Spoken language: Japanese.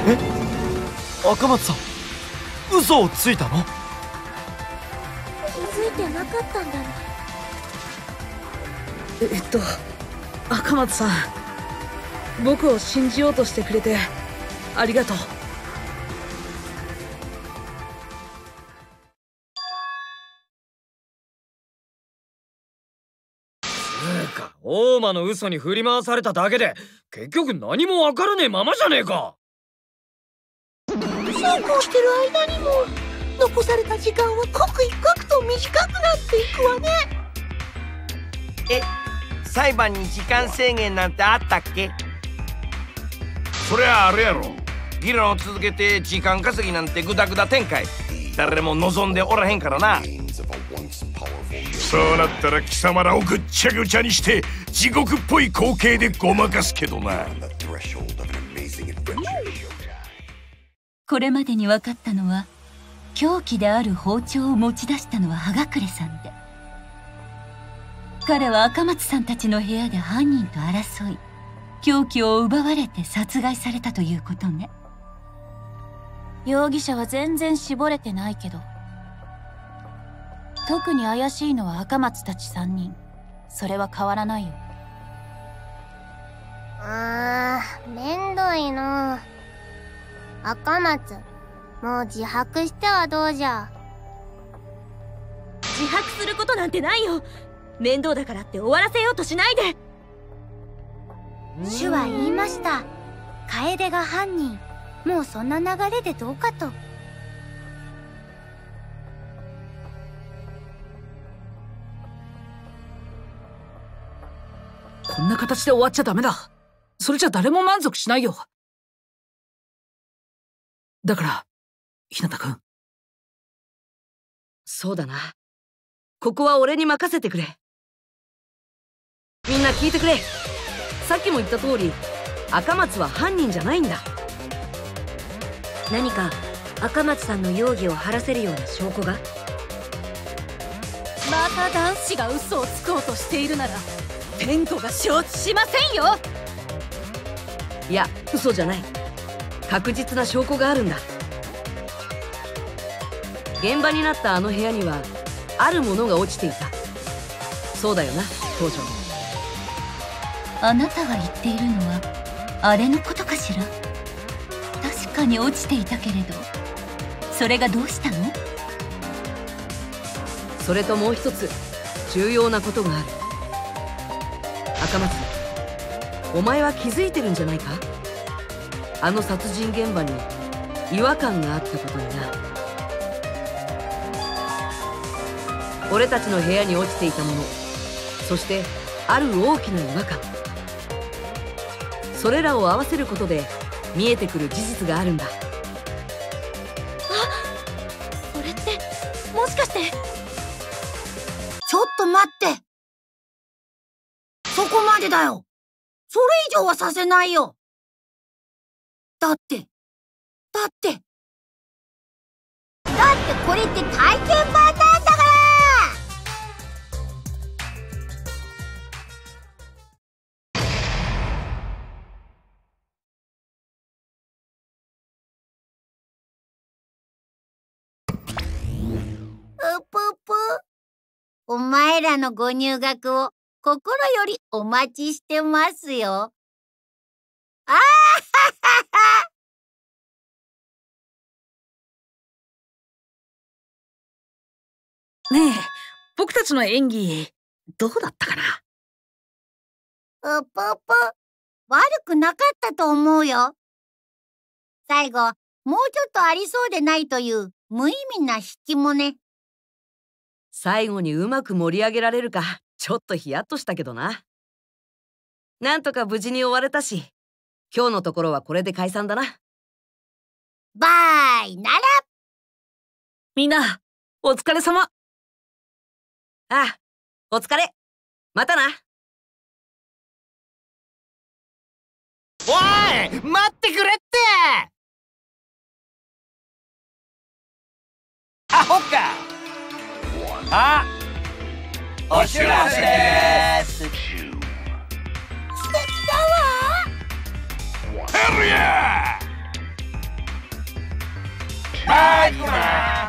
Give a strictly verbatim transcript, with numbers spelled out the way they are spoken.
え、赤松さん、嘘をついたの？ 気づいてなかったんだね。 えっと赤松さん、僕を信じようとしてくれてありがとう。 大間の嘘に振り回されただけで結局何も分からねえままじゃねえか。 そうこうしてる間にも残された時間は刻一刻と短くなっていくわね。 え、裁判に時間制限なんてあったっけ？ そりゃあるやろ。議論を続けて時間稼ぎなんてグダグダ展開、誰も望んでおらへんからな。 そうなったら貴様らをぐっちゃぐちゃにして地獄っぽい光景でごまかすけどな。 これまでに分かったのは、凶器である包丁を持ち出したのは葉隠さんで、彼は赤松さんたちの部屋で犯人と争い、凶器を奪われて殺害されたということね。 容疑者は全然絞れてないけど、特に怪しいのは赤松たちさんにん。それは変わらないよ。 あー、めんどいの。赤松、もう自白してはどうじゃ。 自白することなんてないよ。面倒だからって終わらせようとしないで。 主は言いました。楓が犯人。もうそんな流れでどうかと。 こんな形で終わっちゃダメだ。それじゃ誰も満足しないよ。だから日向君。 そうだな。ここは俺に任せてくれ。みんな聞いてくれ。さっきも言った通り、赤松は犯人じゃないんだ。 何か赤松さんの容疑を晴らせるような証拠が？また男子が嘘をつこうとしているなら天子が承知しませんよ。 いや、嘘じゃない。確実な証拠があるんだ。現場になったあの部屋にはあるものが落ちていた。そうだよな、東条。 あなたが言っているのはあれのことかしら？確かに落ちていたけれど、それがどうしたの？ それともう一つ重要なことがある。赤松、お前は気づいてるんじゃないか？あの殺人現場に違和感があったことにな。俺たちの部屋に落ちていたもの、そしてある大きな違和感、それらを合わせることで見えてくる事実があるんだ。 あ、それってもしかして。 ちょっと待って。そこまでだよ。それ以上はさせないよ。だって、だって、だってこれって体験版なんだから。うぷぷ。お前らのご入学を心よりお待ちしてますよ。あーははは。 ねえ、僕たちの演技どうだったかな？ うぷぷ。悪くなかったと思うよ。最後、もうちょっとありそうでないという無意味な引きもね。 最後にうまく盛り上げられるかちょっとヒヤッとしたけどな。なんとか無事に終われたし、今日のところはこれで解散だな。 バイなら。 みんなお疲れ様。 ああ、お疲れ。またな。 おい、待ってくれって。アホか。あ、お知らせです。 素敵だわ。 ヘルヤー。 始ま